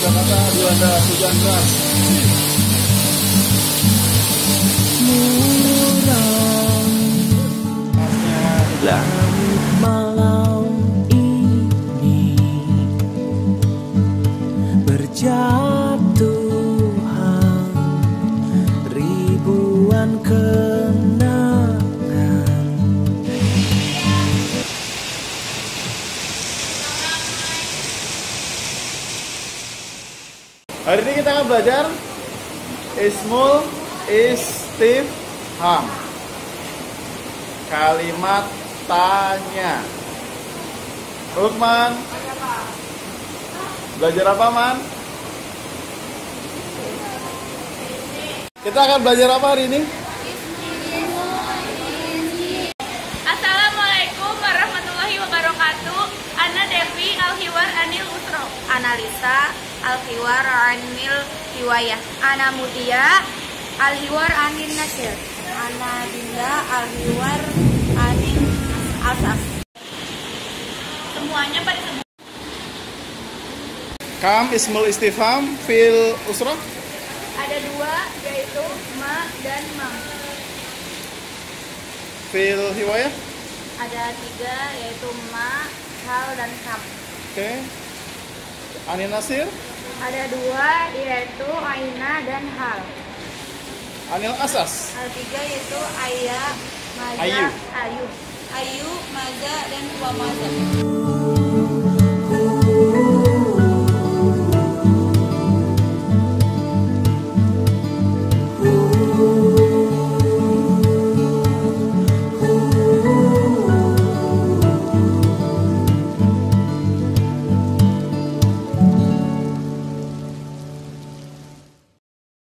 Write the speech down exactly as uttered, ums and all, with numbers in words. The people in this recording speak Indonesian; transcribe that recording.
Jakarta dilanda hujan deras. Lah. Malam ini berjatuhan ribuan kenangan. Hari ini kita akan belajar Ismul Istifham. Kalimat tanya. Lukman, belajar apa, Man? Kita akan belajar apa hari ini? Assalamualaikum warahmatullahi wabarakatuh. Ana Devi Al-Hiwar Anil Usro. Analisa Al-Hiwar Anil Hiwayah. Ana Mutia Al-Hiwar Anil Nasir. Ana Dinda Al-Hiwar Anil Asas. Semuanya pada sebut. Kam Ismul Istifham fil usrah. Ada dua, yaitu ma dan mam. Fil hiwayah. Ada tiga, yaitu ma, hal, dan kam. Oke. Anil Nasir. Ada dua, yaitu aina dan hal. Anil Asas. Ada tiga, yaitu ayah, maza, Ayu. ayu, ayu, maza, dan wa maza.